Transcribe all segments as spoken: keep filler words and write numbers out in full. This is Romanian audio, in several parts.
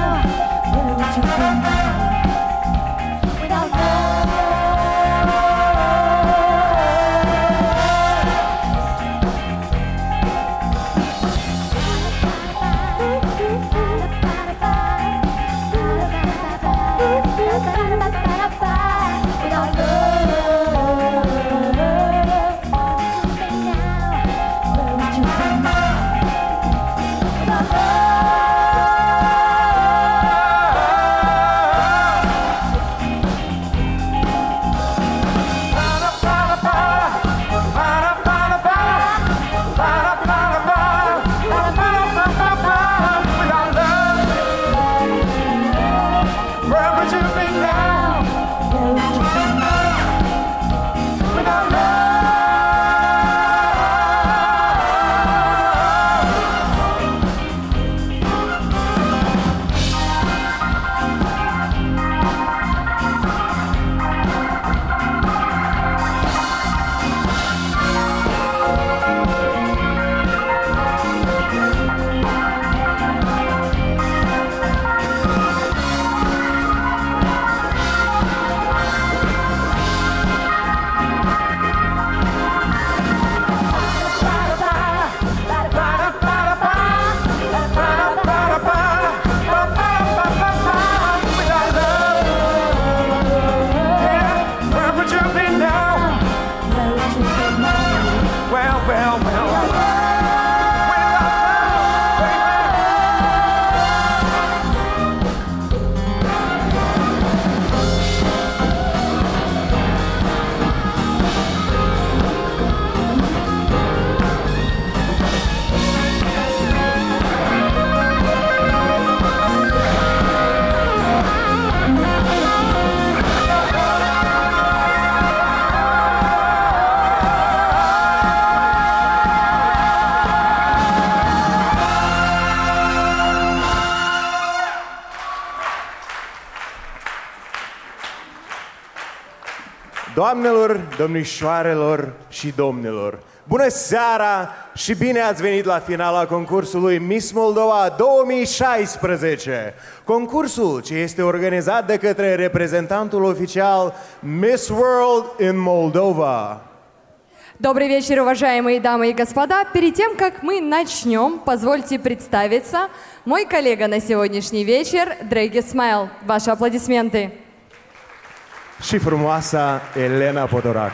Doamnelor, domnișoarelor și domnilor, bună seara și bine ați venit la finala concursului Miss Moldova două mii șaisprezece. Concursul ce este organizat de către reprezentantul oficial Miss World in Moldova. Добрый вечер, уважаемые дамы и господа. Перед тем, как мы начнем, позвольте представиться. Мой коллега на сегодняшний вечер, Дрэги Смайл. Ваши аплодисменты. Și frumoasa Elena Podorac.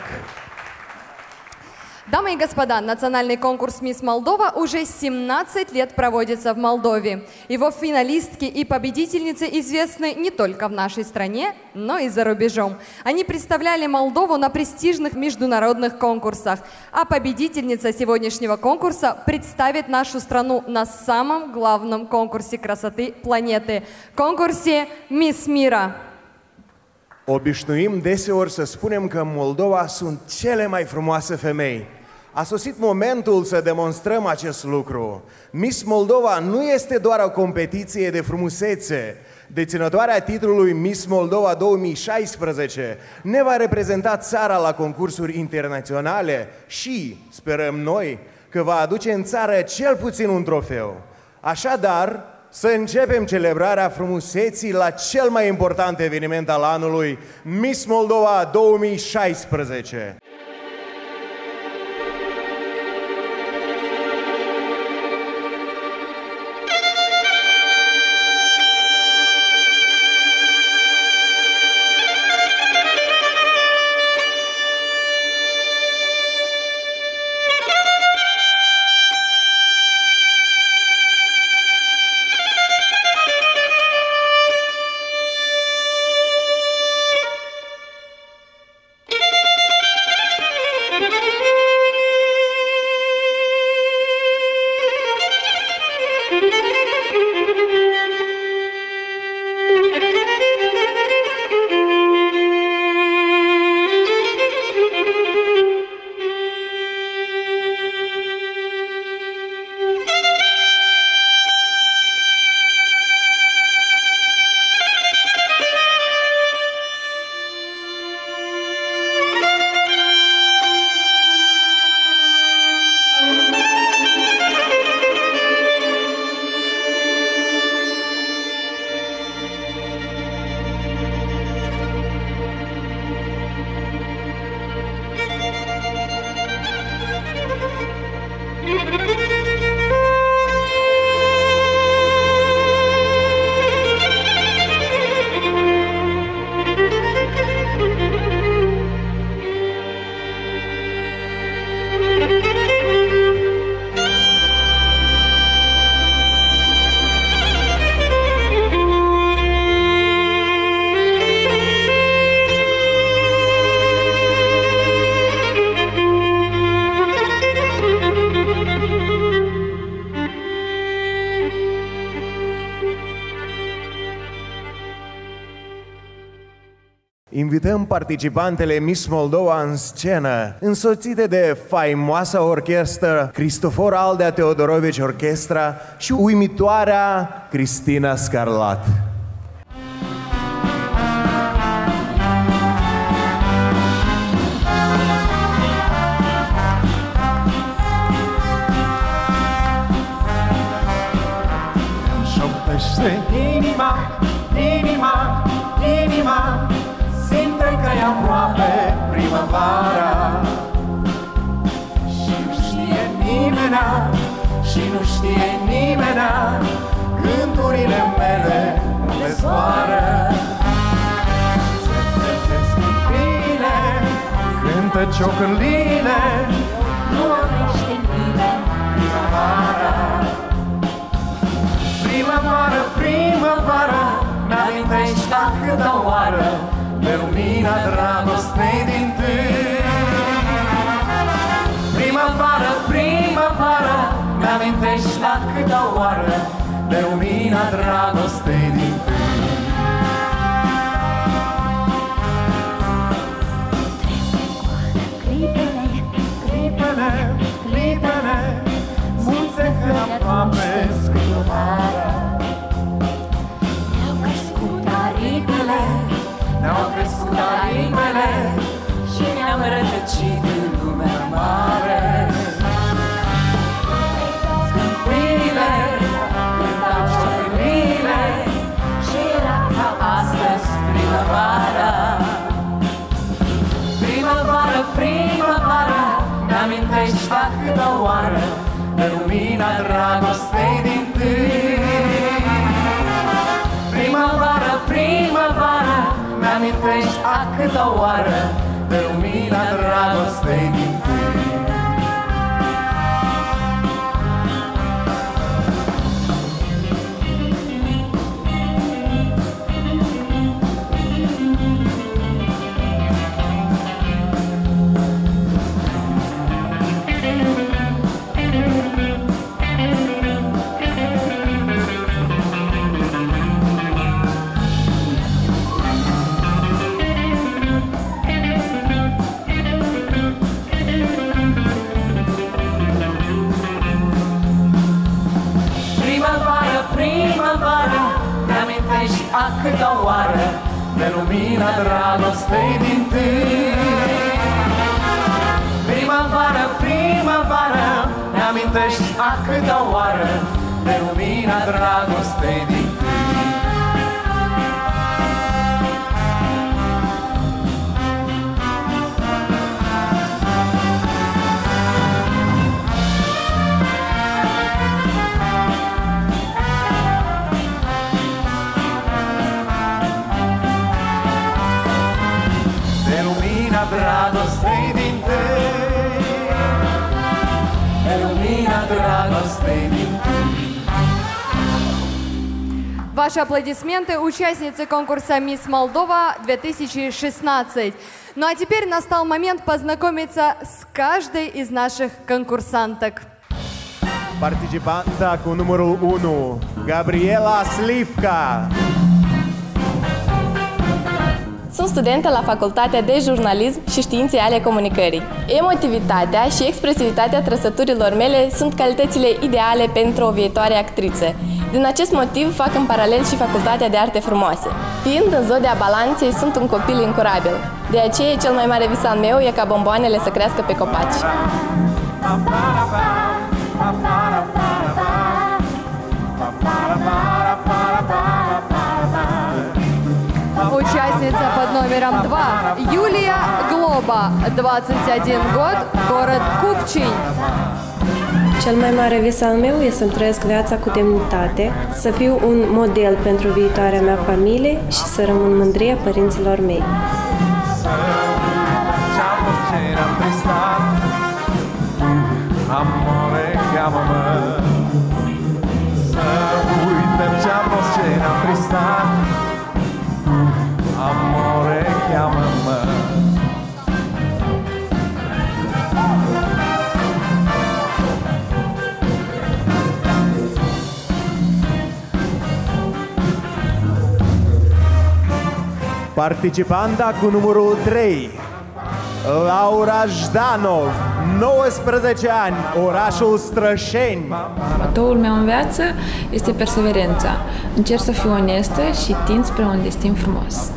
Дамы и господа, национальный конкурс «Мисс Молдова» уже семнадцать лет проводится в Молдове. Его финалистки и победительницы известны не только в нашей стране, но и за рубежом. Они представляли Молдову на престижных международных конкурсах, а победительница сегодняшнего конкурса представит нашу страну на самом главном конкурсе красоты планеты – конкурсе «Мисс Мира». Obișnuim deseori să spunem că în Moldova sunt cele mai frumoase femei. A sosit momentul să demonstrăm acest lucru. Miss Moldova nu este doar o competiție de frumusețe. Deținătoarea titlului Miss Moldova două mii șaisprezece ne va reprezenta țara la concursuri internaționale și, sperăm noi, că va aduce în țară cel puțin un trofeu. Așadar, să începem celebrarea frumuseții la cel mai important eveniment al anului, Miss Moldova două mii șaisprezece. Invităm participantele Miss Moldova în scenă, însoțite de faimoasa orchestră Cristofor Aldea Teodorovici Orchestra și uimitoarea Cristina Scarlat. Șoptește inima, inima, inima, simte că e aproape primăvara. Și nu știe nimenea, și nu știe nimenea, gândurile mele unde zboară. Scântile, cântă ciocănile, nu oprește nimeni primăvara. Primăvară, primăvară, mi-amintești la câtă oară de lumina dragostei din tâi. Primăvară, primăvară, mi-amintești la câtă oară de lumina dragostei din tâi. Clipele, clipele, clipele, mult se fie aproape scântătoare. Ne-au crescut aripile, ne-au crescut aripile și ne-am rătăcit în lumea mare. Câmpiile, cântau ciocănile și era ca astăzi primăvara. Primăvară, primăvară, mi-amintești la câtă oară de lumina dragostei din tâi. Primăvară, primăvară, mi-amintești a câtă oară de lumina dragostei din tâi. Primăvară, mi-amintești a câtă oară de lumina dragostei din tâi. Primăvară, primăvară, mi-amintești a câtă oară de lumina dragostei din tâi. Dragostei din tâi, de lumina dragostei din tâi. Ваши аплодисменты участницы конкурса «Мисс Молдова две тысячи шестнадцать». Ну а теперь настал момент познакомиться с каждой из наших конкурсанток. Participanta cu numărul unu, Gabriela Slivka. Sunt studentă la Facultatea de Jurnalism și Științe ale Comunicării. Emotivitatea și expresivitatea trăsăturilor mele sunt calitățile ideale pentru o viitoare actriță. Din acest motiv fac în paralel și Facultatea de Arte Frumoase. Fiind în zodia balanței, sunt un copil incurabil. De aceea, cel mai mare vis al meu e ca bomboanele să crească pe copaci. Участница под номером два Юлия Глоба, двадцать один год, город Купчинь. Cel mai mare vis al meu este să-mi trăiesc viața cu demnitate, să fiu un model pentru viitoarea mea familie și să rămân mândria părinților mei. Amore, chiamă-mă, să uităm ce-a fost, ce ne-am tristat. Amore, chiamă-mă. Participanta cu numărul trei, Laura Jdanov, nouăsprezece ani, orașul Strășeni. Motoul meu în viață este perseverența. Încerc să fiu onestă și tind spre un destin frumos.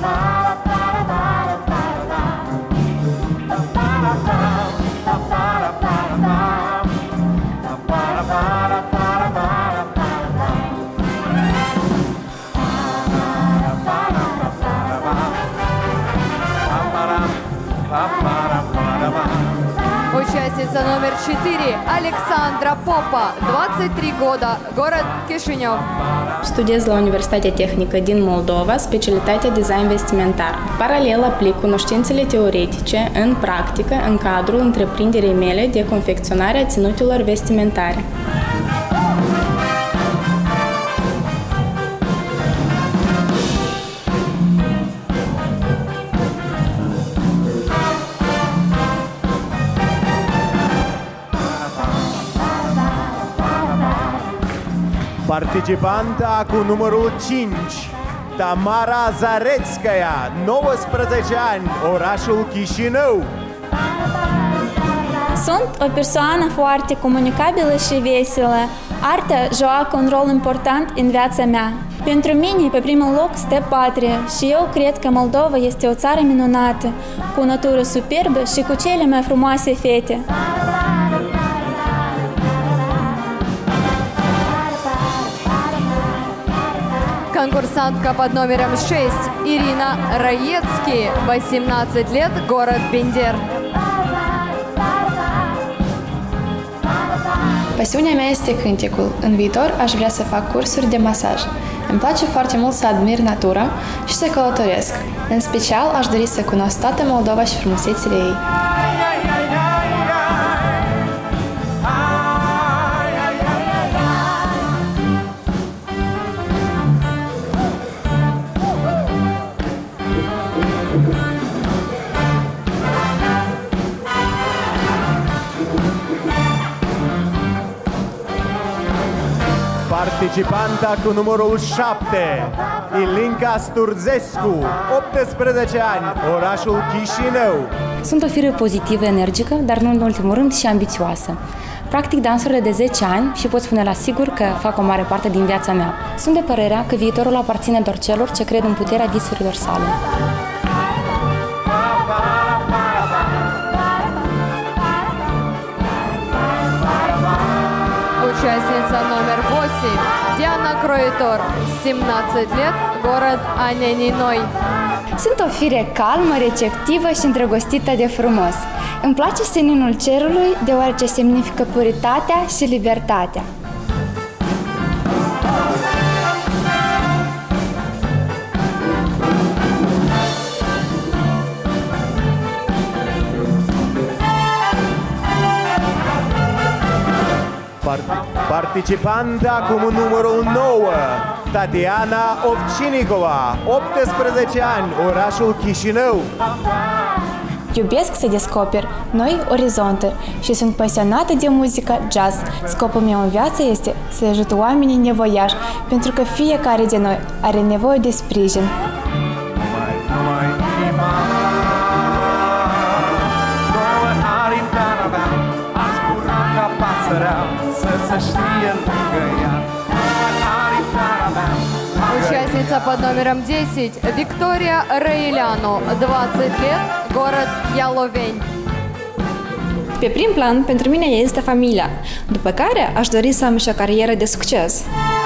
Участница номер четыре Александра Попа, двадцать три года, город Кишинев. Studiez la Universitatea Tehnică din Moldova, specialitatea design vestimentar. Paralel aplic cunoștințele teoretice în practică în cadrul întreprinderii mele de confecționare a ținutelor vestimentare. Participanta cu numărul cinci, Tamara Zarețcaia, nouăsprezece ani, orașul Chișinău. Sunt o persoană foarte comunicabilă și veselă. Arta joacă un rol important în viața mea. Pentru mine, pe primul loc, stă patria și eu cred că Moldova este o țară minunată, cu o natură superbă și cu cele mai frumoase fete. Конкурсантка под номером шесть Ирина Раецки, восемнадцать лет, город Бендер. Pasiunea mea este cântecul. În viitor aș vrea să fac cursuri de masaj. Îmi place foarte mult să admir natura și să călătoresc. În special aș dori să cunosc toată Moldova și frumusețile ei. Participanta cu numărul șapte, Ilinca Sturzescu, optsprezece ani, orașul Chișinău. Sunt o firă pozitivă, energică, dar nu în ultimul rând și ambițioasă. Practic dansurile de zece ani și pot spune la sigur că fac o mare parte din viața mea. Sunt de părerea că viitorul aparține doar celor ce cred în puterea visurilor sale. Участница номер восемь Диана Кроитор, семнадцать лет, город Анениной. Sunt o fire calmă, receptivă și îndrăgostită de frumos. Îmi place seninul cerului, deoarece semnifică puritatea și libertatea. Participanta cu numărul nouă, Tatiana Ovcinicova, optsprezece ani, orașul Chișinău. Iubesc să descoper noi orizonturi și sunt pasionată de muzica jazz. Scopul meu în viață este să ajut oamenii nevoiași, pentru că fiecare de noi are nevoie de sprijin. Участница под номером десять Виктория Раиляну, двадцать лет, город Яloveni. Pe prim plan, pentru mine este familia, după care aș dori să am și o carieră de succes.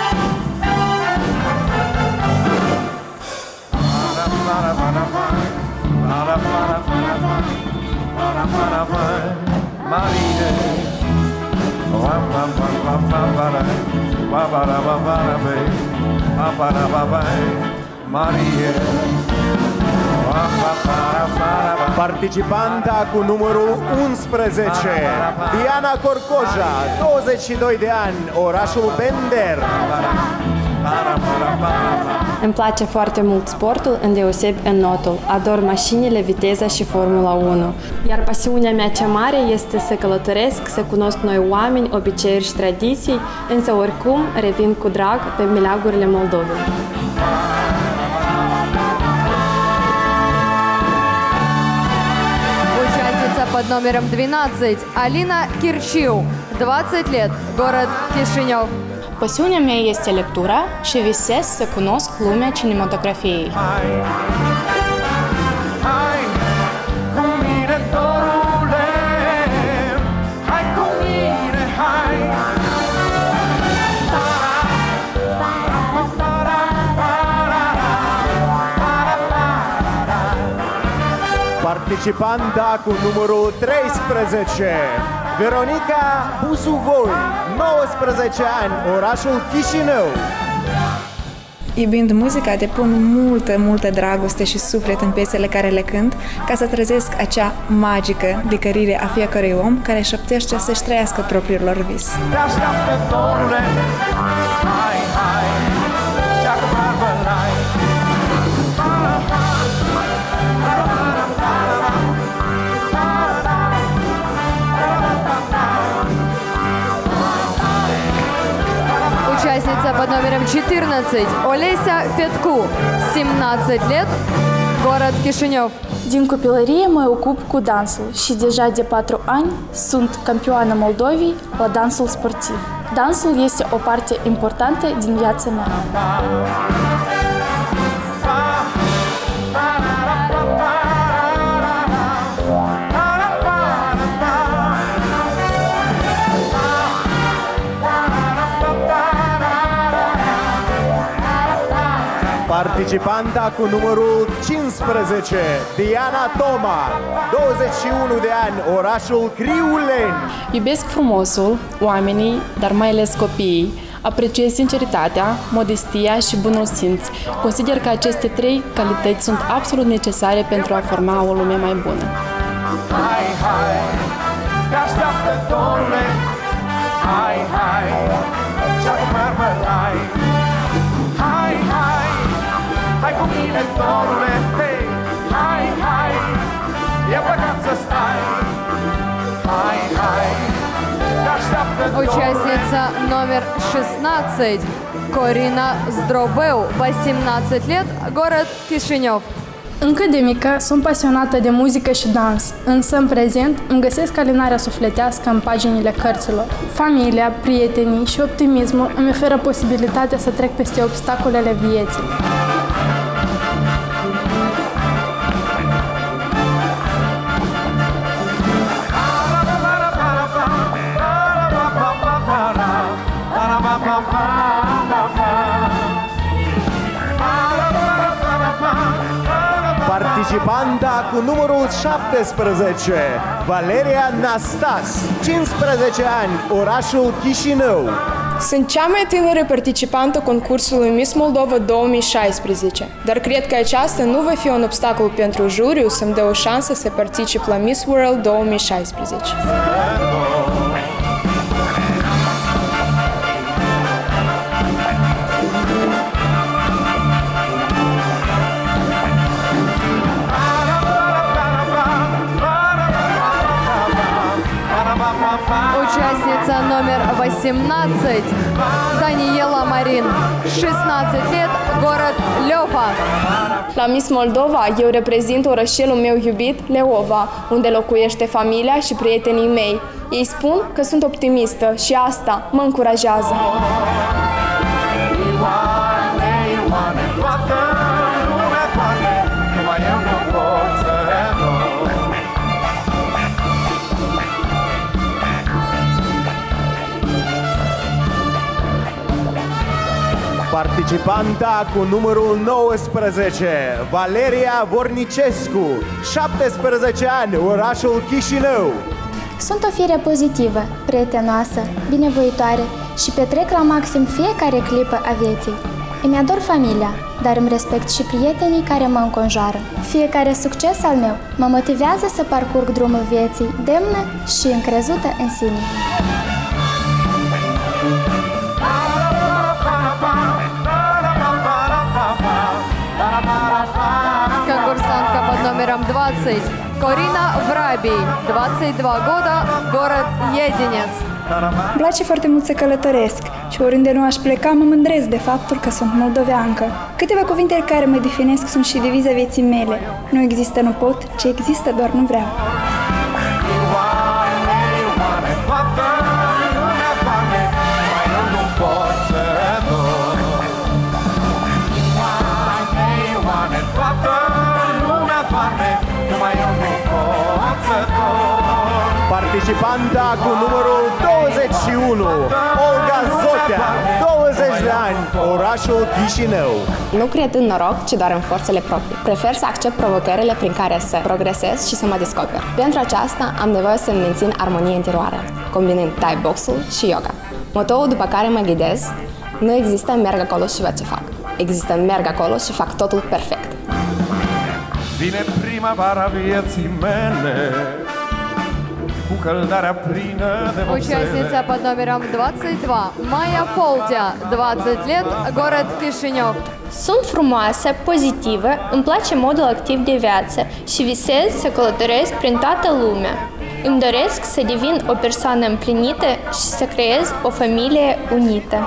Participanta cu numărul unsprezece, Diana Corcoja, douăzeci și doi de ani, orașul Bender. Îmi place foarte mult sportul, îndeosebi în notul. Ador mașinile, viteza și Formula unu. Iar pasiunea mea cea mare este să călătoresc, să cunosc noi oameni, obiceiuri și tradiții, însă oricum revin cu drag pe meleagurile Moldovei. под номером двенадцать Алина Кирчиу, двадцать лет, город Chișinău. Pasiunea mea este lectura și visez să cunosc lumea cinematografiei. Participanta cu numărul treisprezece, Veronica Busuvoi, nouăsprezece ani, orașul Chișinău. Iubind muzica, depun multă, multă dragoste și suflet în piesele care le cânt, ca să trezesc acea magică licărire a fiecărui om care șoptește să-și trăiască propriul lor vis. Te așteaptă dorule, hai, hai, ceacă barbălai. Участница под номером четырнадцать Олеся Фетку, семнадцать лет, город Chișinău. Din copilărie mă ocup cu dansul și deja de patru ani sunt campioană Moldovei la dansul sportiv. Dansul este o parte importantă din viața mea. Participanta cu numărul cincisprezece, Diana Toma, douăzeci și unu de ani, orașul Criuleni. Iubesc frumosul, oamenii, dar mai ales copiii. Apreciez sinceritatea, modestia și bunul simț. Consider că aceste trei calități sunt absolut necesare pentru a forma o lume mai bună. Hai, hai, te așteaptă dorule, hai, hai, ceacă barbălai. Hai, hai, hai cu mine dorule, hei, hai, hai, e păcat să stai. Hai, hai, te așteaptă dorule. Участница номер шестнадцать Corina Zdrobeu, восемнадцать лет, город Chișinău. Încă de mică sunt pasionată de muzică și dans, însă în prezent îmi găsesc alinarea sufletească în paginile cărților. Familia, prietenii și optimismul îmi oferă posibilitatea să trec peste obstacolele vieții. Participanta cu numărul șaptesprezece, Valeria Nastas, cincisprezece ani, orașul Chișinău. Sunt cea mai tânără participantă concursului Miss Moldova două mii șaisprezece, dar cred că aceasta nu va fi un obstacol pentru juriu să-mi dă o șansă să particip la Miss World două mii șaisprezece. Участница номер восемнадцать Daniela Marin, шестнадцать лет, город Лёва. La Miss Moldova, eu reprezint orășelul meu iubit, Leova, unde locuiește familia și prietenii mei. Ei spun că sunt optimistă și asta mă încurajează. Ioane, Ioane, toată lumea toate, numai eu nu pot să renunț. Participanta cu numărul nouăsprezece, Valeria Vornicescu, șaptesprezece ani, orașul Chișinău. Sunt o fire pozitivă, prietenoasă, binevoitoare și petrec la maxim fiecare clipă a vieții. Îmi ador familia, dar îmi respect și prietenii care mă înconjoară. Fiecare succes al meu mă motivează să parcurg drumul vieții demnă și încrezută în sine. Конкурсантка под номером двадцать Corina Vrabii, двадцать два года, город Единец. Îmi place foarte mult să călătoresc și oriunde nu aș pleca mă mândresc de faptul că sunt moldoveancă. Câteva cuvinte care mă definesc sunt și deviza vieții mele. Nu există nu pot, ci există doar nu vreau. Ioane, Ioane, toată lumea doarme, mai eu nu pot să dorm. Ioane, Ioane, toată lumea doarme, numai eu nu pot să dorm. Participanta cu numărul douăzeci și unu, Olga Zotea, douăzeci de ani, orașul Chișinău. Nu cred în noroc, ci doar în forțele proprii. Prefer să accept provocările prin care să progresez și să mă descoper. Pentru aceasta am nevoie să mențin armonie interioară, combinând Thai boxul și yoga. Motoul după care mă ghidez: nu există merg acolo și văd ce fac. Există merg acolo și fac totul perfect. Vine primăvara vieții mele, cu căldarea plină de vopsele. Участница под номером двадцать два, Майя Полтя, двадцать лет, город Chișinău. Sunt frumoasă, pozitivă, îmi place modul activ de viață și visez să călătoresc prin toată lumea. Îmi doresc să devin o persoană împlinită și să creez o familie unită.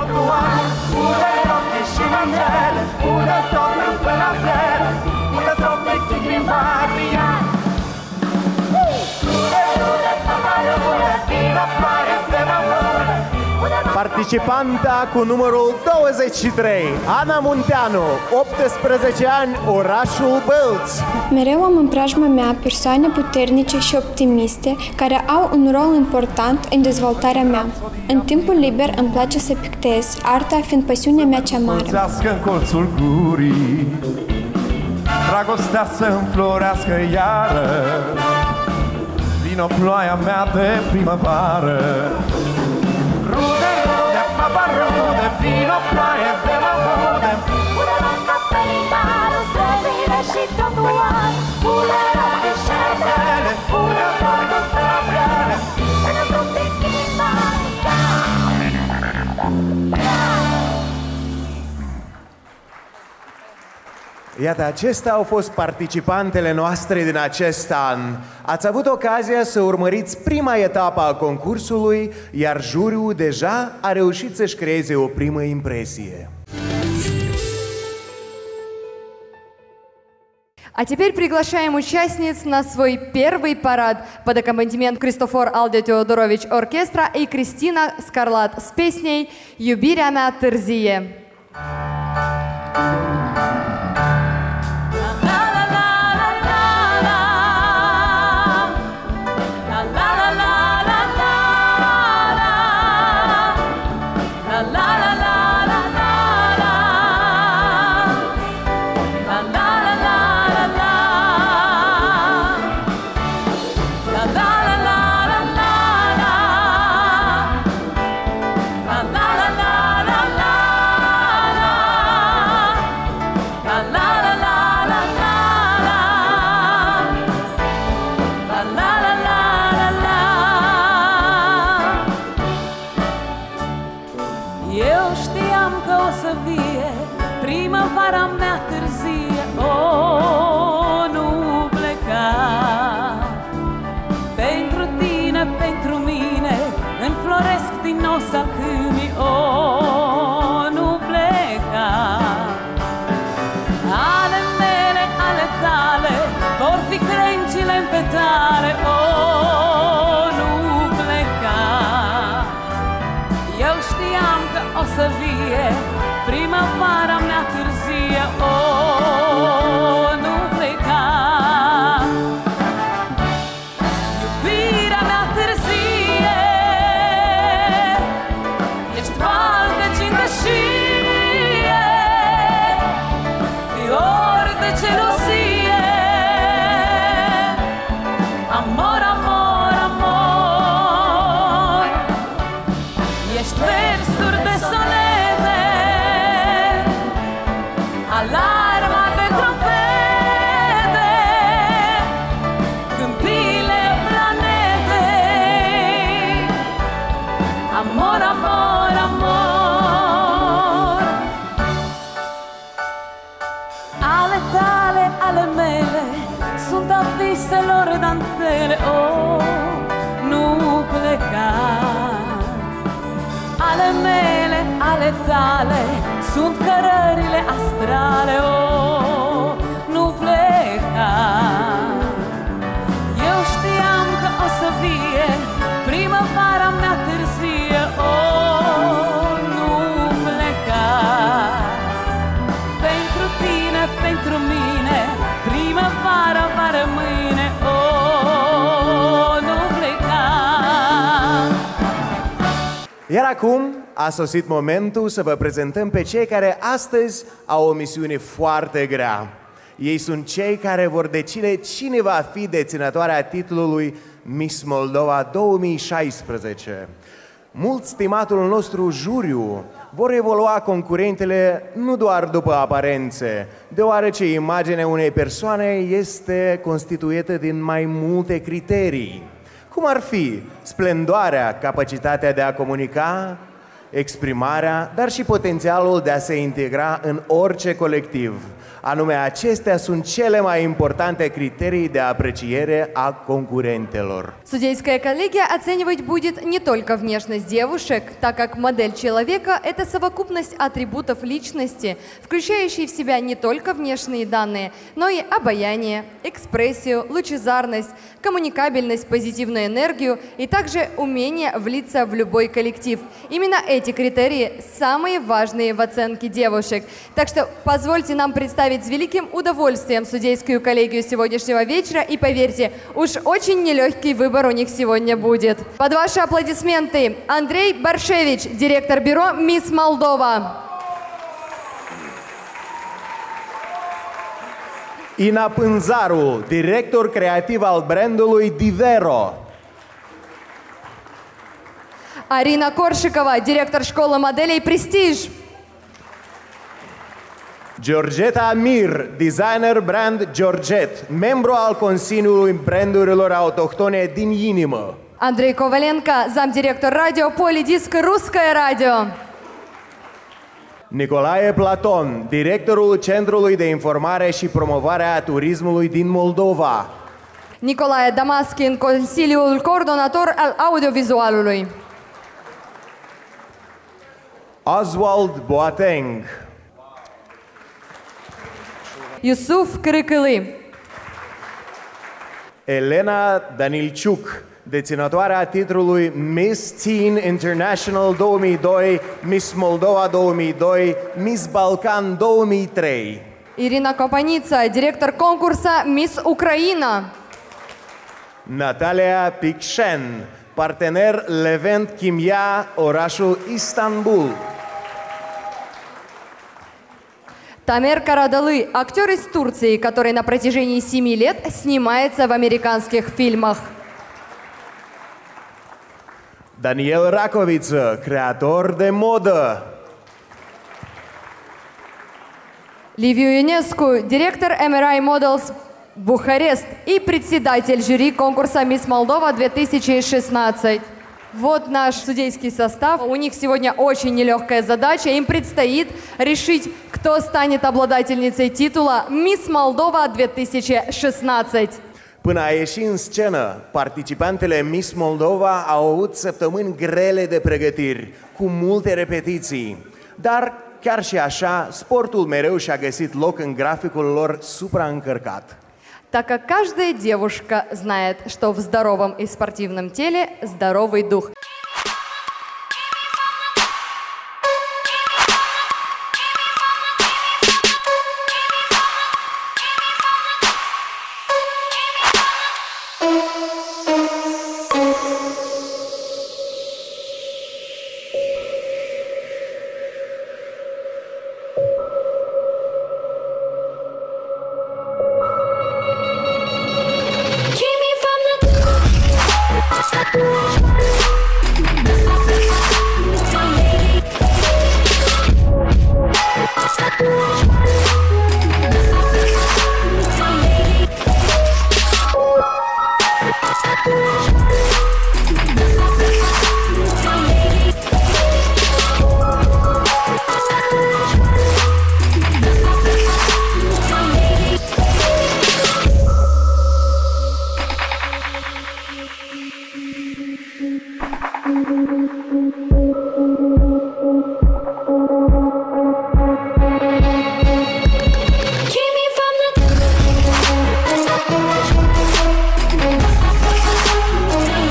Participanta cu numărul douăzeci și trei, Ana Munteanu, optsprezece ani, orașul Bălți. Mereu am în preajma mea persoane puternice și optimiste care au un rol important în dezvoltarea mea. În timpul liber îmi place să pictez, arta fiind pasiunea mea cea mare. Mulțească în colțul gurii, dragostea să înflorească iară, vino ploaia mea de primăvară. Rude, rude, papa rude, vino ploaie de mă rude. Pune-mă ca primarul străzile și trotuar, pune-mă pe șertele, pune-mă toată străbele, să ne duc de inima. Iată, acestea au fost participantele noastre din acest an. Ați avut ocazia să urmăriți prima etapă a concursului, iar juriul deja a reușit să-și creeze o primă impresie. А теперь приглашаем участниц на свой первый парад под аккомпанемент Кристофор Алде Теодорович оркестра и Кристина Скарлат с песней «Юбиря мя тырзие». Primăvara mea târzie, oh, nu pleca. Pentru tine, pentru mine, înfloresc din nou salcâmii, oh, nu pleca. Ale mele, ale tale, vor fi crengile în petale, oh, nu pleca. Eu știam că o să vie primăvara mea târzie, oh, nu pleca. Iubirea mea târzie, ești val de cingășie, fior de gelozie, amor, amor, amor. Ești versuri de sonete, alarma de trompete, câmpile, planete, amor, amor, amor. Ale tale, ale mele, sunt a viselor dantele, oh, nu pleca. Ale mele, ale tale, sunt cărările astrale, oh, nu pleca. Eu știam că o să Iar acum a sosit momentul să vă prezentăm pe cei care astăzi au o misiune foarte grea. Ei sunt cei care vor decide cine va fi deținătoarea titlului Miss Moldova două mii șaisprezece. Mult stimatul nostru juriu vor evolua concurentele nu doar după aparențe, deoarece imaginea unei persoane este constituită din mai multe criterii, cum ar fi splendoarea, capacitatea de a comunica, exprimarea, dar și potențialul de a se integra în orice colectiv. Anume, acestea sunt cele mai importante крiterii de apreciere a конкурентелor. Судейская коллегия оценивать будет не только внешность девушек, так как модель человека – это совокупность атрибутов личности, включающие в себя не только внешние данные, но и обаяние, экспрессию, лучезарность, коммуникабельность, позитивную энергию и также умение влиться в любой коллектив. Именно эти критерии самые важные в оценке девушек. Так что позвольте нам представить с великим удовольствием судейскую коллегию сегодняшнего вечера. И поверьте, уж очень нелегкий выбор у них сегодня будет. Под ваши аплодисменты Андрей Баршевич, директор бюро «Мисс Молдова». Ina Pânzaru, director creativ al brandului Divero. Арина Коршикова, директор школы моделей «Престиж». Georgeta Mir, designer brand Georget, membru al Consiliului Brandurilor Autohtone din inimă. Андрей Коваленко, замдиректор радио «Полидиск Русское радио». Nicolae Platon, directorul Centrului de Informare și Promovare a Turismului din Moldova. Nicolae Damaskin, consiliul coordonator al audiovizualului. Oswald Boateng. Yusuf Kırıkılı. Elena Danilciuc, deținătoarea titlului Miss Teen International două mii doi, Miss Moldova două mii doi, Miss Balkan două mii trei. Irina Kopanița, director concursa Miss Ucraina. Natalia Picșen, partener Levent Chimia, orașul Istanbul. Тамер Карадалы, актер из Турции, который на протяжении семи лет снимается в американских фильмах. Daniel Racoviță, creator de modă. Liviu Ionescu, директор эм эр ай Models Бухарест и председатель жюри конкурса Miss Moldova две тысячи шестнадцать. Вот наш судейский состав. У них сегодня очень нелегкая задача. Им предстоит решить, кто станет обладательницей titula Miss Moldova две тысячи шестнадцать. Până a ieși în scenă, participantele Miss Moldova au avut săptămâni grele de pregătiri, cu multe repetiții. Dar chiar și așa, sportul mereu și-a găsit loc în graficul lor supraîncărcat. Так как каждая девушка знает, что в здоровом и спортивном теле здоровый дух. Keep me from the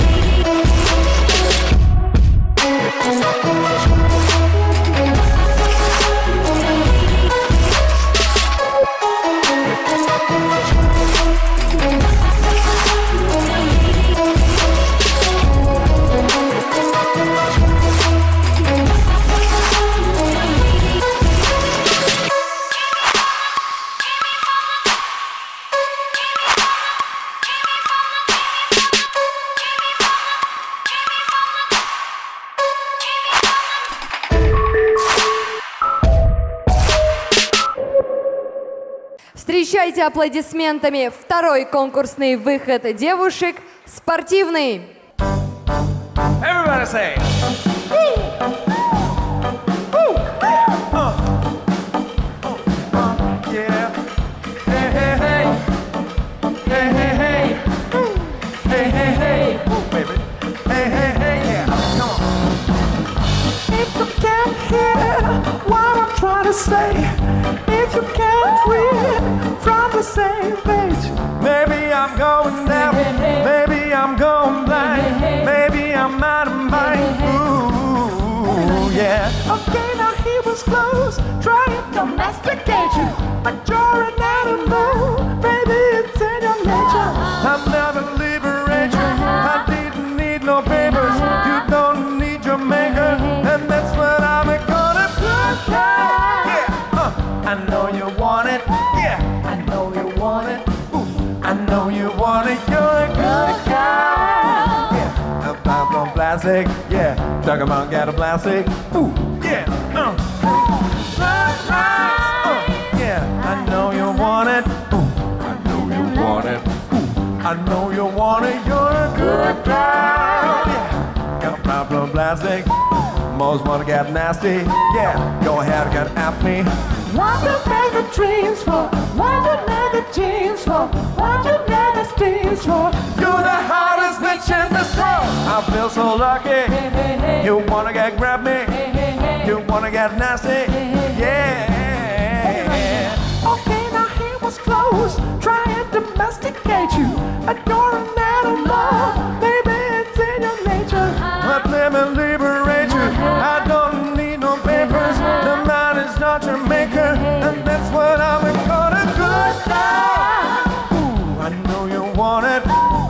Встречайте аплодисментами второй конкурсный выход девушек «Спортивный». Everybody say. Say, if you can't win from the same page, maybe I'm going deaf, maybe I'm going blind, maybe I'm out of mind. Ooh, yeah. Okay, now he was close, trying to domesticate you, but you're an animal, baby, it's in your nature. I'll never liberate you, I didn't need no papers, you don't need your maker, and that's what I'm gonna put down. I know you want it, yeah. I know you want it, ooh. I know you want it. You're a good girl, yeah. A Pablo Plastic, yeah. Talk about got a plastic, ooh, yeah. Uh. Right, right, uh. Yeah. I know you want it, ooh. I know you want it, ooh. I know you want it. You're a good girl, yeah. Got a Pablo Plastic, most wanna get nasty, yeah. Go ahead, get at me. What you never dreams for, what you never dreams for, what you never dreams for. You're the hardest bitch in the store. I feel so lucky. You wanna get grab me, you wanna get nasty, yeah. Okay, now he was close, trying to domesticate you, but you're an animal, baby, it's in your nature. But let me liberate you. I don't need no papers. The man is not your maker, and that's what I'm gonna do now. Ooh, I know you want it.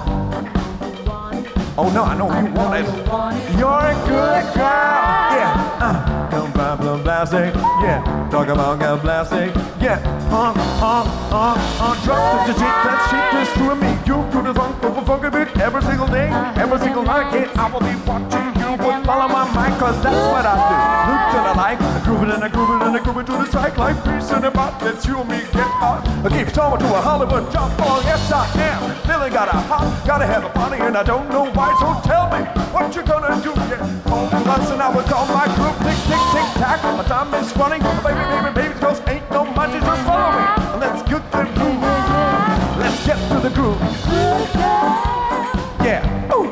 Oh no, I know you want it. You're a good girl, yeah. Uh, come Pablo Plastic, yeah. Talk about got plastic, yeah. Uh, uh, uh, uh. Drop the cheek, that shit is true of me. You do the funk, funk, funk a bit every single day, every single night. Yeah, I will be watching you, but follow my mind, cause that's what I do. Look to the light, groove it and I groove it and I groove it to the track like peace in the butt. Let's you and me get hot. I keep talking to a Hollywood jump on, yes I am. Billy got a hot, gotta have a party, and I don't know why, so tell me what you gonna do, yeah. Oh, once and I was on my group, tick, tick, tick, tack. My time is running, baby, baby, baby, girls ain't no money, just follow me. Let's get to the groove. Let's get to the groove. Yeah. Ooh.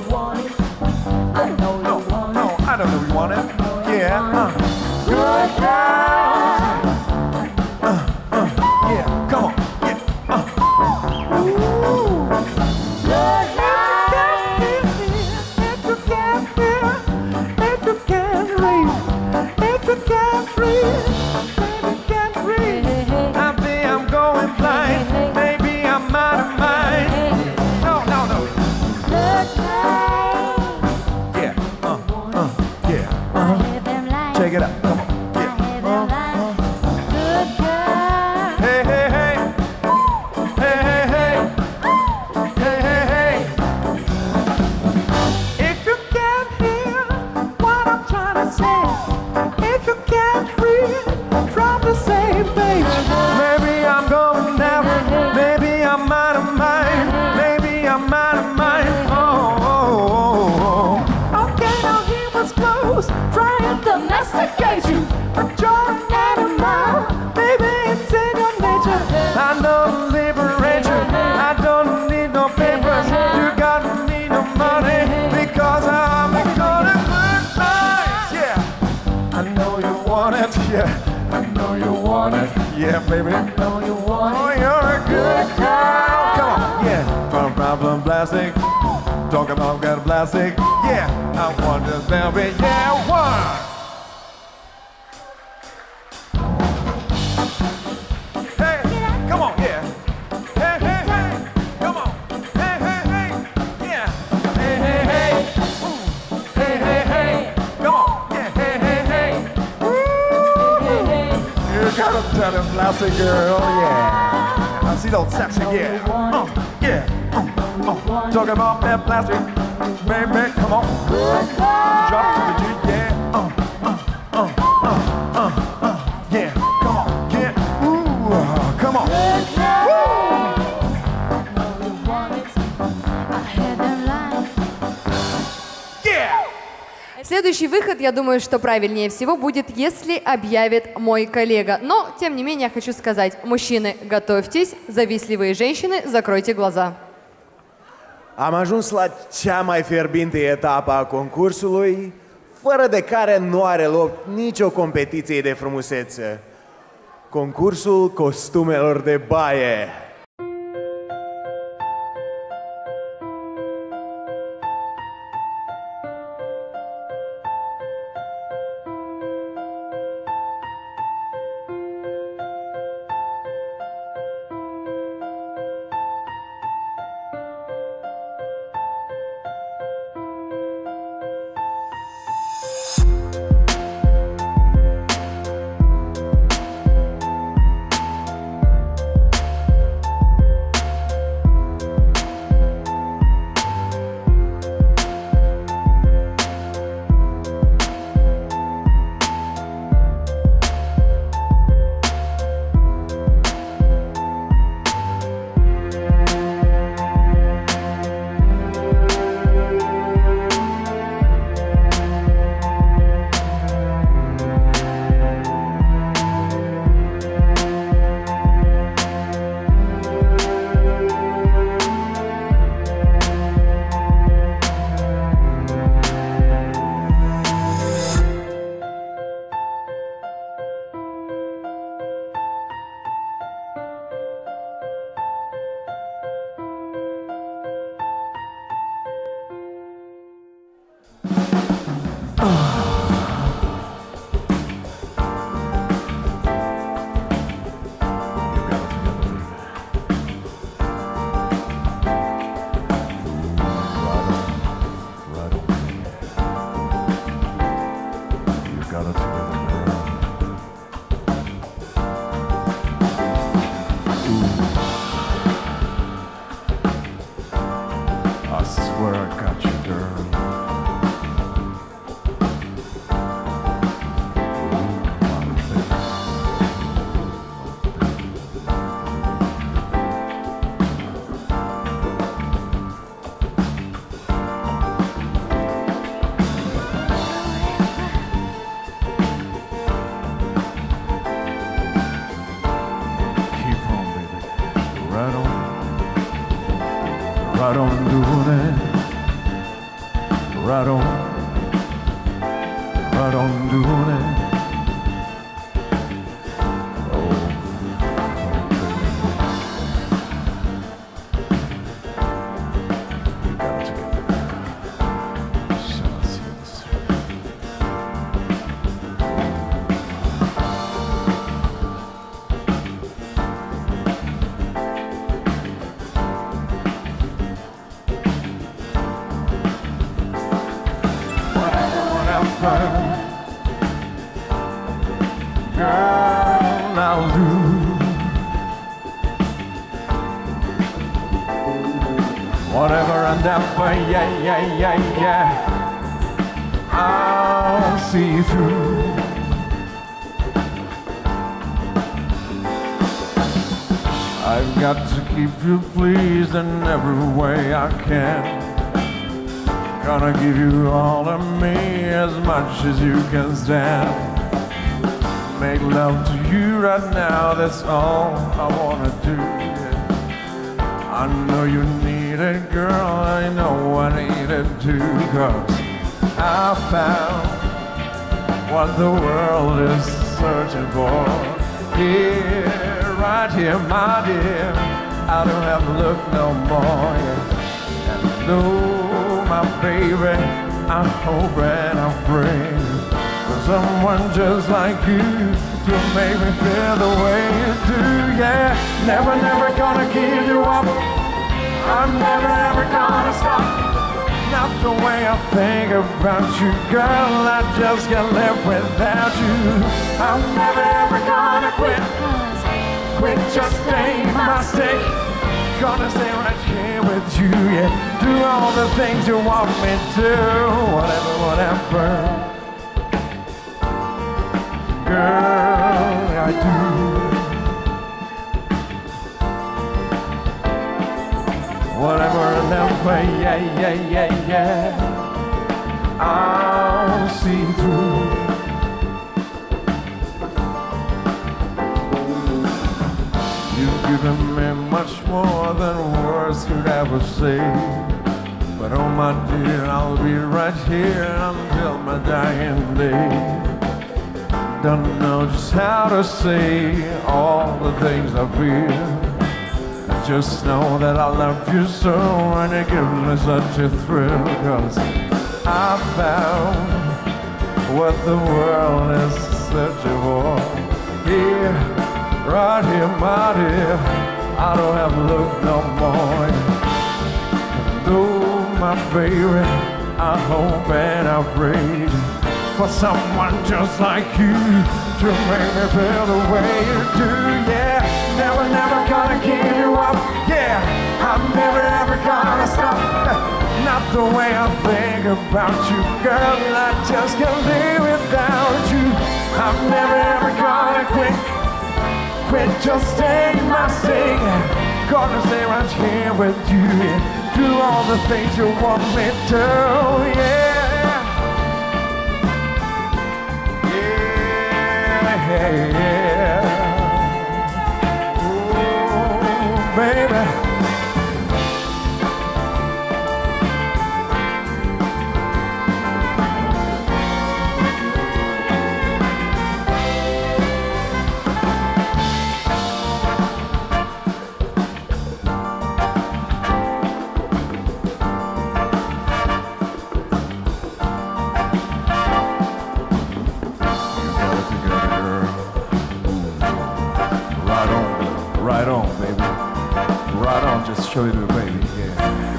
I know you want it. No, I don't know you want it. Yeah. Uh. Good girl. Uh, uh, yeah. Come on. Yeah. Uh. Ooh. Good girl. If you can't hear, if you can't read, if you can't read, if you can't read, I think I'm going blind. Maybe I'm out of mind. No, no, no. Good girl. Yeah. Uh. Uh. Yeah. Uh-huh. Check it out. Come on. Yeah. Uh. Good girl. Hey, hey, hey. Hey, hey, hey. Hey, hey, hey. If you can't hear what I'm trying to say, if you can't read from the same page, maybe I'm going down, maybe I'm out of mind, maybe I'm out of mind. Oh, oh, oh, oh. Okay, now he was close, trying to domesticate you, but you're an animal, baby, it's in your nature. I don't liberate you, I don't need no papers, you got me no money, because I'm gonna good times, yeah. I know you want it, yeah. I know you want it, yeah, baby. I know you want it. Oh, you're a good girl. Come on, yeah. From Problem Plastic, talk about got plastic, yeah. I want this baby, yeah, one. Hey, come on, yeah. Hey, hey, hey, come on. Hey, hey, hey, yeah. Hey, hey, hey. Ooh. Hey, hey, hey, come on. Yeah, hey, hey, hey. You got a tell him plastic girl, yeah. I see those sexy, yeah. Uh, yeah. Uh, uh, talking about that plastic, baby, come on. Drop to the G, yeah. Uh, uh, uh, uh, uh, uh, yeah. Come on, yeah. Ooh, come on. Следующий выход, я думаю, что правильнее всего будет, если объявит мой коллега. Но, тем не менее, хочу сказать, mужчины, готовьтесь, завистливые женщины, закройте глаза. Am ajuns la cea mai fierbinte etapă a concursului, fără de care nu are loc nicio competiție de frumusețe. Concursul costumelor de baie. Right on doing it. Right on. Right on doing it. Oh, you got to get there. Shall I see this? Girl, I'll do whatever and ever, yeah, yeah, yeah, yeah. I'll see you through. I've got to keep you pleased in every way I can. Gonna give you all of me as much as you can stand. Make love to you right now, that's all I wanna do. I know you need it, girl, I know I need it too. Cause I found what the world is searching for. Here, right here, my dear, I don't have to look no more. Yeah. And no, my baby, I hope and I pray for someone just like you to make me feel the way you do, yeah. Never, never gonna give you up. I'm never, ever gonna stop. Not the way I think about you, girl, I just can't live without you. I'm never, ever gonna quit. Quit just ain't my mistake. Gonna stay right here with you, yeah. Do all the things you want me to, whatever, whatever. Girl, I do. Whatever and ever, yeah, yeah, yeah, yeah. I'll see through. You've given me much more than words could ever say. But oh my dear, I'll be right here until my dying day. Don't know just how to say all the things I feel. I just know that I love you so, and it gives me such a thrill. Cause I found what the world is searching for. Here, right here, my dear, I don't have to look no more. Oh, my baby, I hope and I pray for someone just like you to make me feel the way you do. Yeah, never, never gonna give you up. Yeah, I'm never, ever gonna stop. Not the way I think about you, girl, I just can't live without you. I'm never, ever gonna quit. Quit just staying my sting. Gonna stay right here with you and do all the things you want me to. Yeah. Yeah, yeah. Ooh, baby. Right on, baby. Right on, just show you the baby, yeah.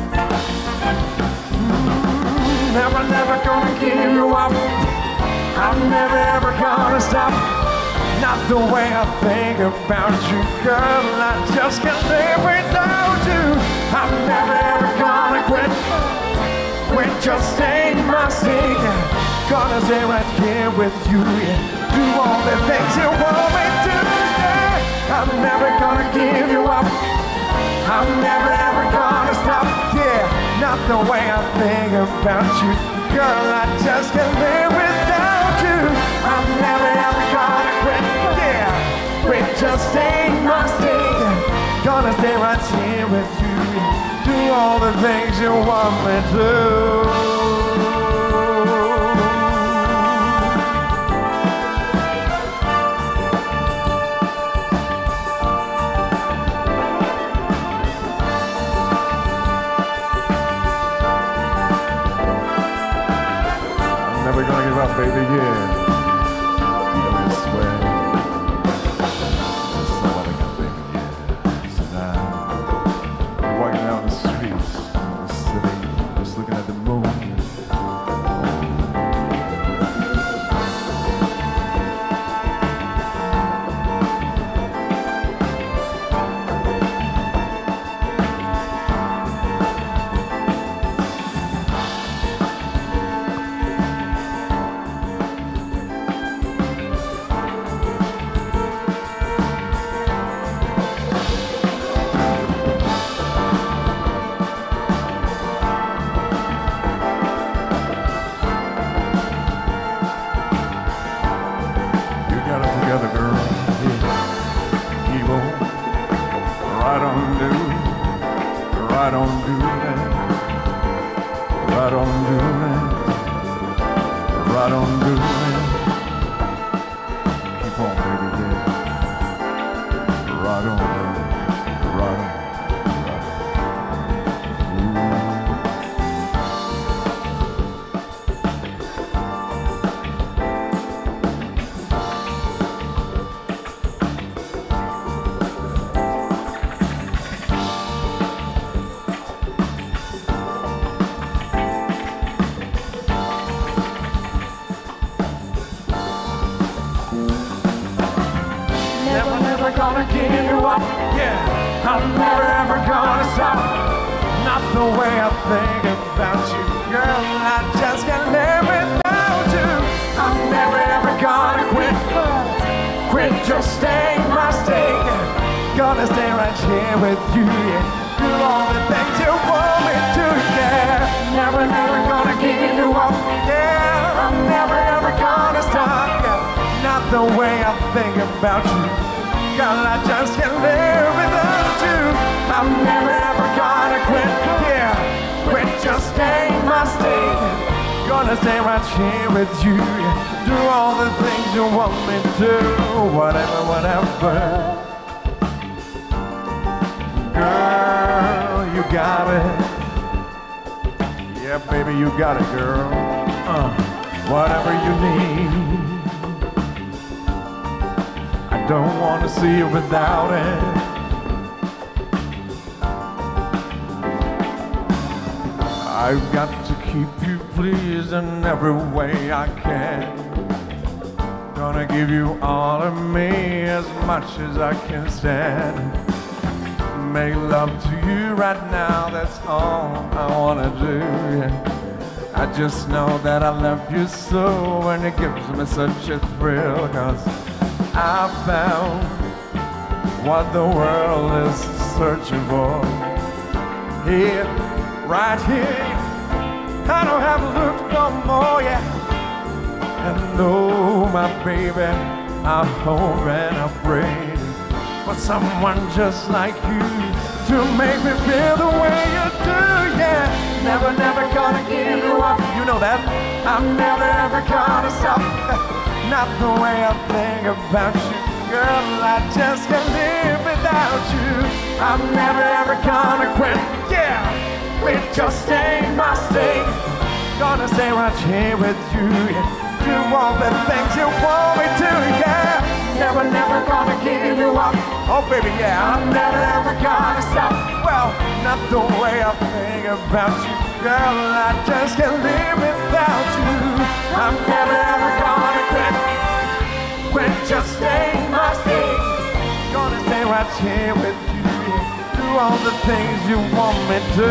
Mm, never, never gonna give you up. I'm never, ever gonna stop. Not the way I think about you, girl. I just can't live without you. I'm never, ever gonna quit. Quit just staying my sting. Gonna stay right here with you, yeah. Do all the things you want me to. I'm never gonna give you up. I'm never ever gonna stop. Yeah, not the way I think about you, girl. I just can't live without you. I'm never ever gonna quit. Yeah, quit just staying my sting. Gonna stay right here with you. Do all the things you want me to. Never gonna give up, baby, yeah. You know you swear. That's not what I can think, yeah. So now, I'm walking down the streets of the city, just looking at the moon. Right on, do that. Right on, do that. Right on, do that. Keep on, baby, yeah. Right on, baby. Right on. Never, never gonna give you up, yeah. I'm never ever gonna stop. Not the way I think about you, girl. I just can't live without you. I'm never ever gonna quit. Quit just staying my sting. Gonna stay right here with you, yeah. Do all the things you want me to, yeah. Never, never gonna give you up, yeah. I'm never ever gonna stop. Yeah. Not the way I think about you. Girl, I just can't live without you. I'm never ever gonna quit. Yeah, quit just ain't my state. Gonna stay right here with you. Yeah. Do all the things you want me to. Whatever, whatever. Girl, you got it. Yeah, baby, you got it, girl. Uh, whatever you need. I don't want to see you without it. I've got to keep you pleased in every way I can. Gonna give you all of me as much as I can stand. Make love to you right now, that's all I wanna do. Yeah. I just know that I love you so, and it gives me such a thrill, 'cause I found what the world is searching for. Here, right here, I don't have to look no more, yeah. And oh, my baby, I hope and I pray for someone just like you to make me feel the way you do, yeah. Never, never gonna give you up, you know that. I'm never, ever gonna stop. Not the way I think about you, girl, I just can't live without you. I'm never, ever gonna quit, yeah. It just ain't my state. Gonna stay right here with you, yeah. Do all the things you want me to, yeah. Never, never gonna give you up. Oh, baby, yeah, I'm never, ever gonna stop. Well, not the way I think about you, girl, I just can't live without you. I'm never, ever gonna quit. Quit just ain't my state. Gonna stay right here with you, yeah. Do all the things you want me to.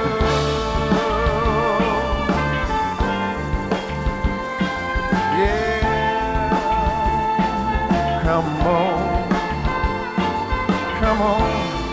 Come on, come on.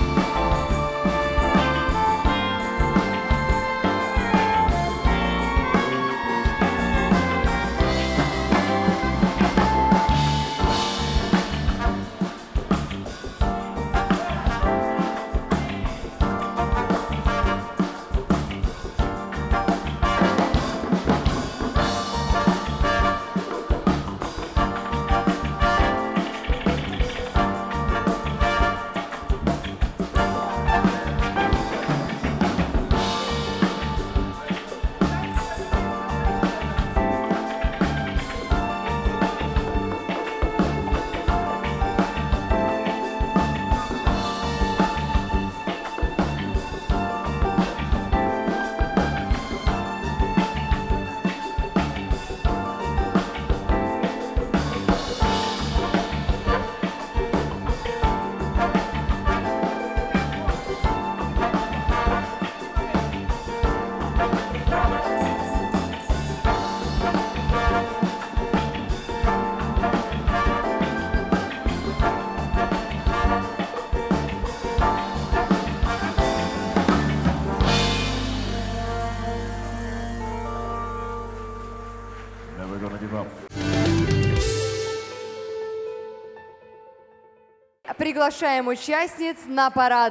Приглашаем участниц на парад.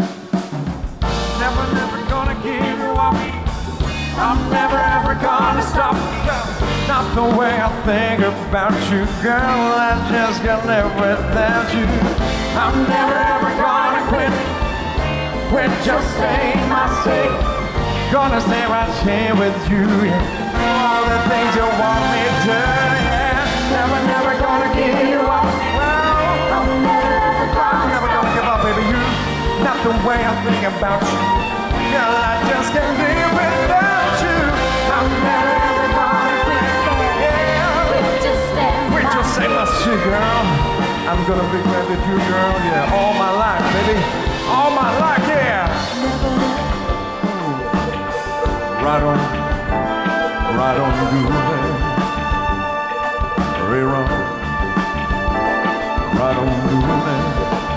Never, never gonna give you up. I'm never, ever gonna stop. Not the way I think about you, girl, I just can't live without you. I'm never, ever gonna quit. Quit just ain't my state. Gonna stay right here with you, yeah. All the things you want me to, yeah. Never, never gonna give you up. Well, I'm never, ever gonna never gonna give up, baby. You, not the way I think about you, girl, I just can't live without you. I'm never, ever gonna quit, yeah. Quit just ain't Quit just ain't my shit, girl. I'm gonna be glad with you, girl, yeah. All my life, baby. All my life, yeah. Right on, right on, do it. Right on, right on, do it.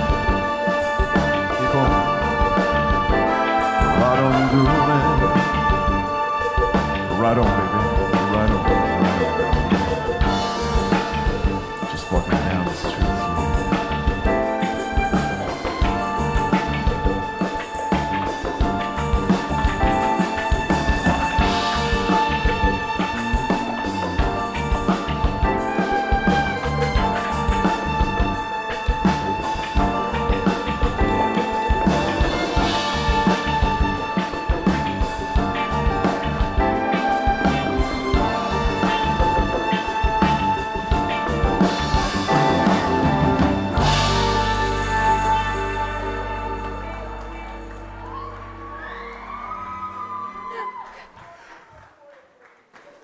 Keep on. Right on, do it. Right on, baby. Right on.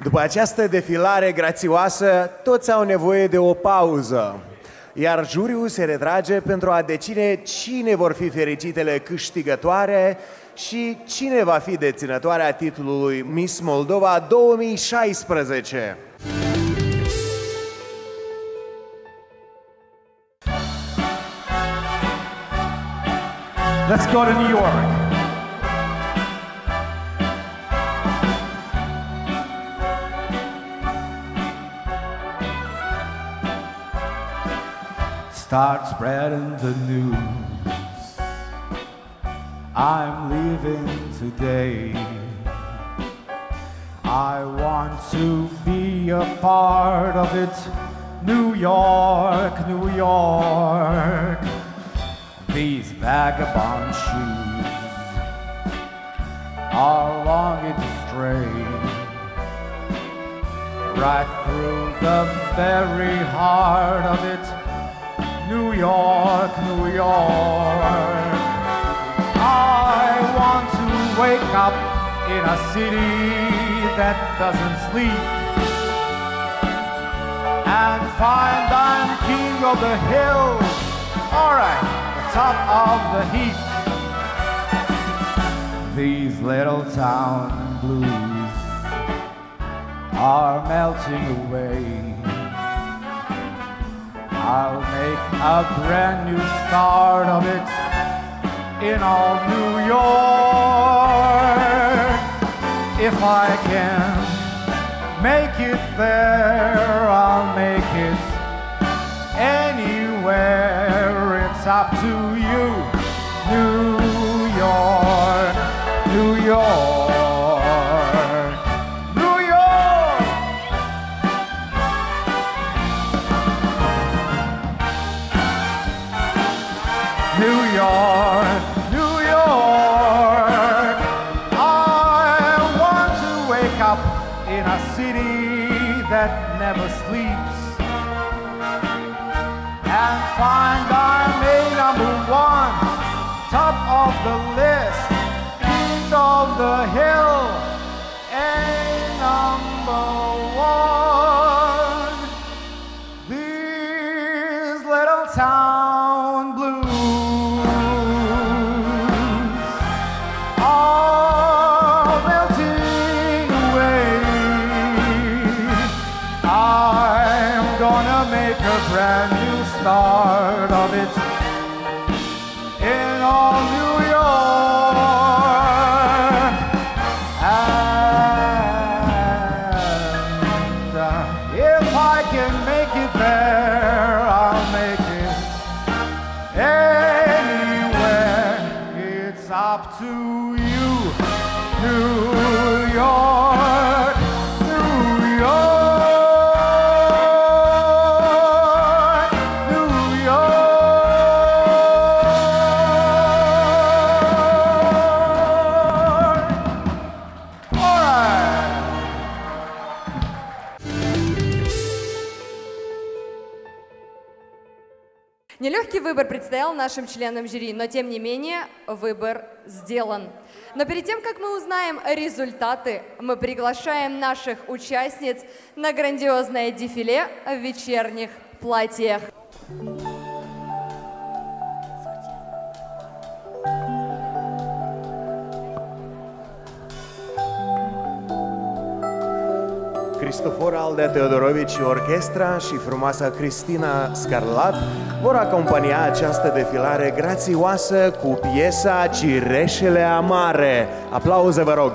După această defilare grațioasă, toți au nevoie de o pauză, iar juriul se retrage pentru a decide cine vor fi fericitele câștigătoare și cine va fi deținătoarea titlului Miss Moldova două mii șaisprezece. Let's go to New York. Start spreading the news. I'm leaving today. I want to be a part of it. New York, New York. These vagabond shoes are longing to stray right through the very heart of it. New York, New York. I want to wake up in a city that doesn't sleep and find I'm king of the hill. All right, the top of the heap. These little town blues are melting away. I'll make a brand new start of it in all New York. If I can make it there, I'll make it anywhere. It's up to you. New York, New York. New York, New York. I want to wake up in a city that never sleeps and find I'm a number one, top of the list, king of the hill, a number one. These little town blues a brand new start of it in all New York. And uh, if I can make it there, I'll make it anywhere. It's up to you, New York, New York. Нелегкий выбор предстоял нашим членам жюри, но тем не менее выбор сделан. Но перед тем, как мы узнаем результаты, мы приглашаем наших участниц на грандиозное дефиле в вечерних платьях. Cristofor Aldea Teodorovici Orchestra și frumoasa Cristina Scarlat vor acompania această defilare grațioasă cu piesa Cireșele amare. Aplauze, vă rog!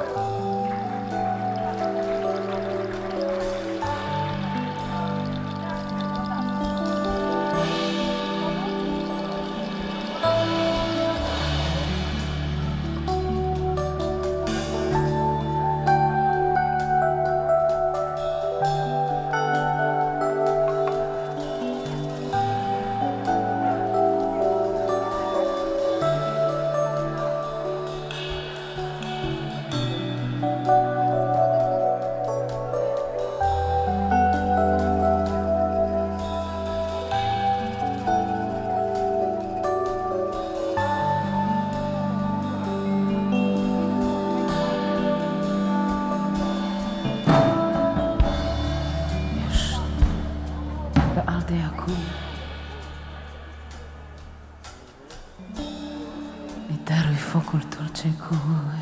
arde acum. Îi dărui focul dulce cu ori.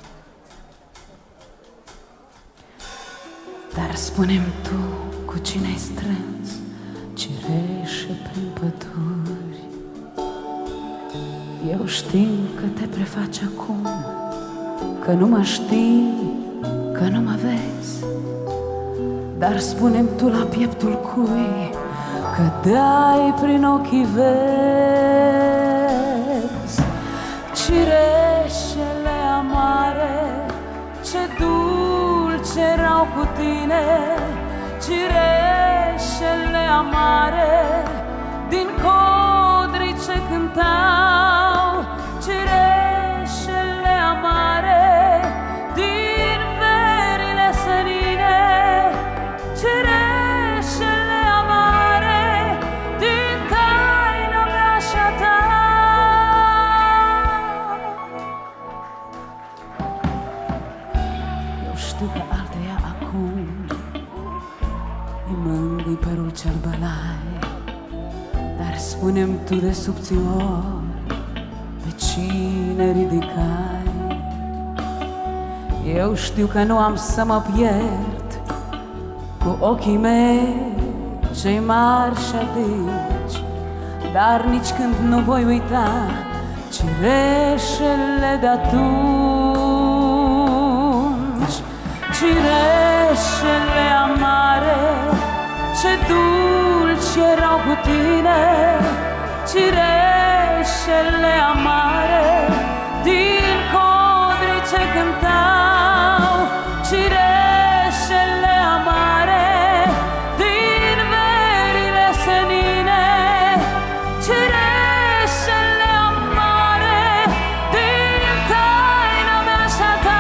Dar spune-mi tu cu cine-ai strâns cireșe prin păduri. Eu știu că te prefaci acum, că nu mă știi, că nu mă vezi. Dar spune-mi tu la pieptul cui că dai prin ochii vezi. Cireșele amare, ce dulce erau cu tine. Cireșele amare, din codri ce cântau. Cireșele amare, din verile senine. Cireșele amare, din taina mea și a ta. Eu știu că alteia acum îi mângâi părul cel bălai. Dar spune-mi tu de subțiori pe cine ridicai. Eu știu că nu am să mă pierd cu ochii mei cei mari și adânci. Dar nici când nu voi uita cireșele de atunci. Cireșele amare, ce dulci erau cu tine. Cireșele amare, din codri ce cântau. Cireșele amare, din verile senine. Cireșele amare, din taina mea și a ta.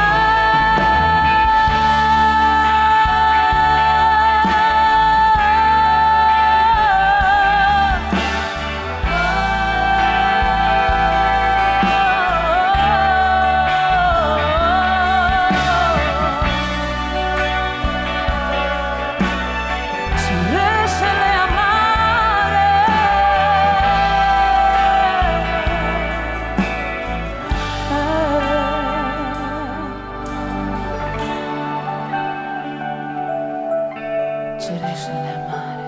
Cireșele amare,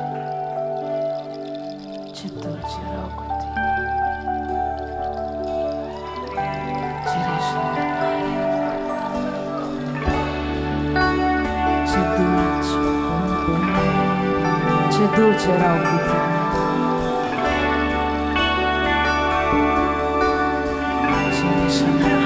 ce dulci erau cu tine. Cireșele amare, ce dulci, ce dulci erau cu tine. Cireșele amare.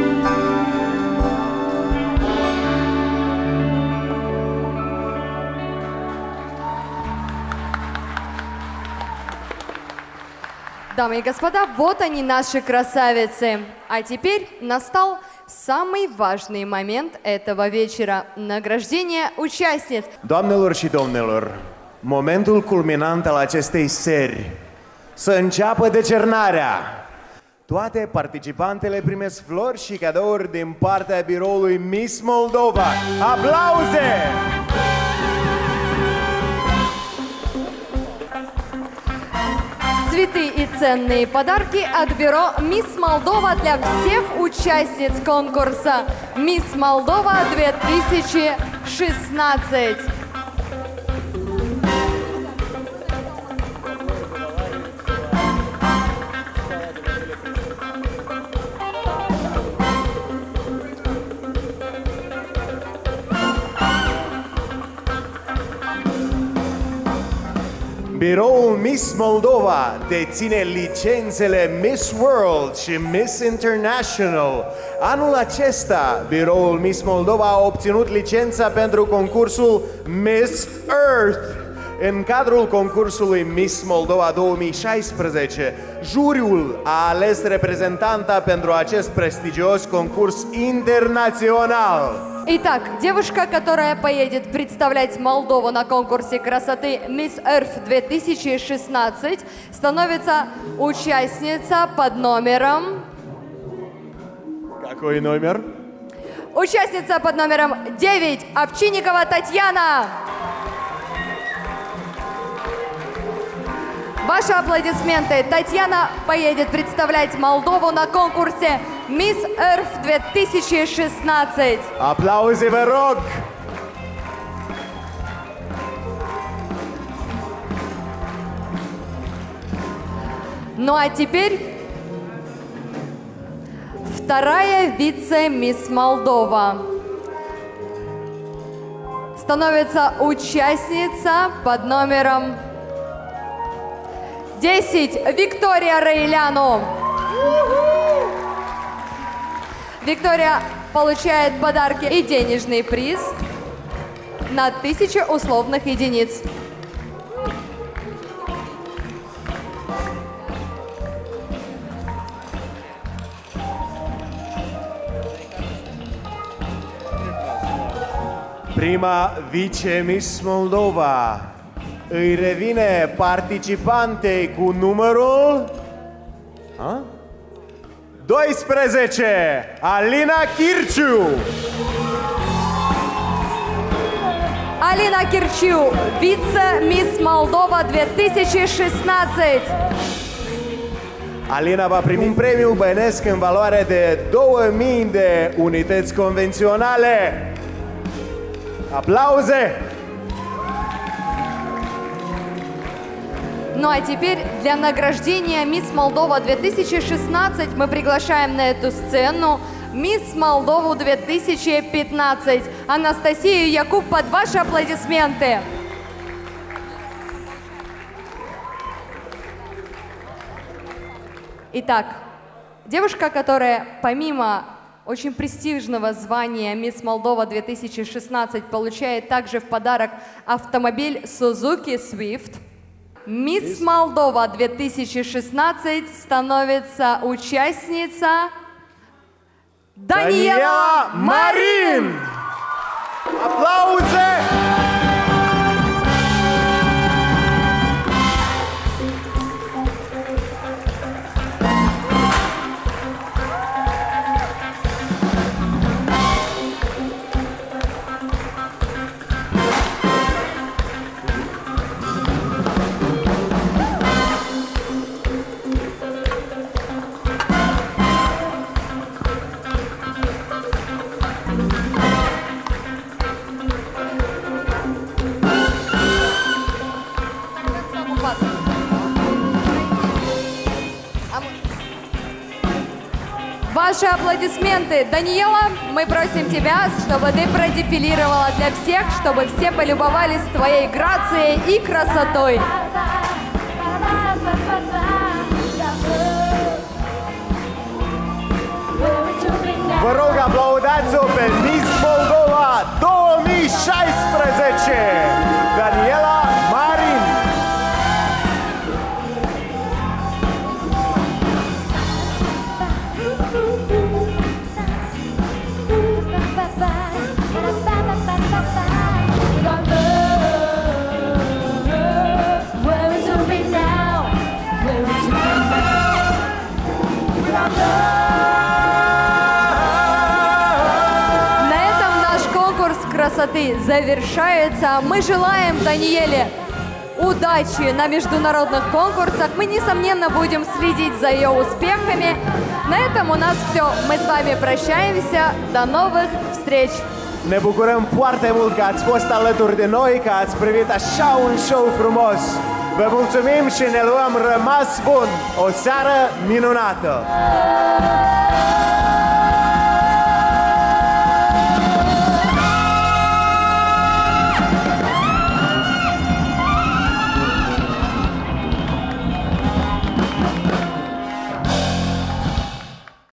Дамы и господа, вот они, наши красавицы. А теперь настал самый важный момент этого вечера – награждение участниц. Doamnelor și domnilor, momentul culminant al acestei seri. Să înceapă decernarea. Toate participantele primesc flori și cadouri din partea biroului Miss Moldova. Aplauze! Цветы и ценные подарки от бюро «Мисс Молдова» для всех участниц конкурса «Мисс Молдова две тысячи шестнадцать». Biroul Miss Moldova deține licențele Miss World și Miss International. Anul acesta, biroul Miss Moldova a obținut licența pentru concursul Miss Earth. În cadrul concursului Miss Moldova două mii șaisprezece, juriul a ales reprezentanta pentru acest prestigios concurs internațional. Итак, девушка, которая поедет представлять Молдову на конкурсе красоты Miss Earth две тысячи шестнадцать, становится участница под номером... Какой номер? Участница под номером девять, Овчинникова Татьяна. Ваши аплодисменты. Татьяна поедет представлять Молдову на конкурсе Miss Earth две тысячи шестнадцать. Aplauze, vă rog! Ну а теперь вторая вице-мисс Молдова. Становится участница под номером десять Виктория Рейляну. Виктория получает подарки и денежный приз на тысячу условных единиц. Prima vice-miss Moldova îi revine participantei cu numărul a? doisprezece, Alina Chirciu. Alina Chirciu, vice-miss Moldova две тысячи шестнадцать. Alina va primi un premiu bănesc în valoare de două mii de unități convenționale. Аплаузе! Ну а теперь для награждения Мисс Молдова две тысячи шестнадцать мы приглашаем на эту сцену Мисс Молдову две тысячи пятнадцать Анастасию Якуб под ваши аплодисменты. Итак, девушка, которая помимо очень престижного звания Мисс Молдова две тысячи шестнадцать получает также в подарок автомобиль Suzuki Swift. Мисс Молдова две тысячи шестнадцать становится участница Даниэла Марин. Аплаузе! Ваши аплодисменты. Даниэла, мы просим тебя, чтобы ты продефилировала для всех, чтобы все полюбовались твоей грацией и красотой. Vă rog, aplaudați-o pe Miss Moldova două mii șaisprezece, Daniela Marin. Красоты завершается. Мы желаем Даниэле удачи на международных конкурсах. Мы, несомненно, будем следить за ее успехами. На этом у нас все. Мы с вами прощаемся. До новых встреч! Ne bucurăm foarte mult că ați fost alături de noi, că ați privit așa un show frumos. Vă mulțumim și ne luăm rămas bun. O seară minunată!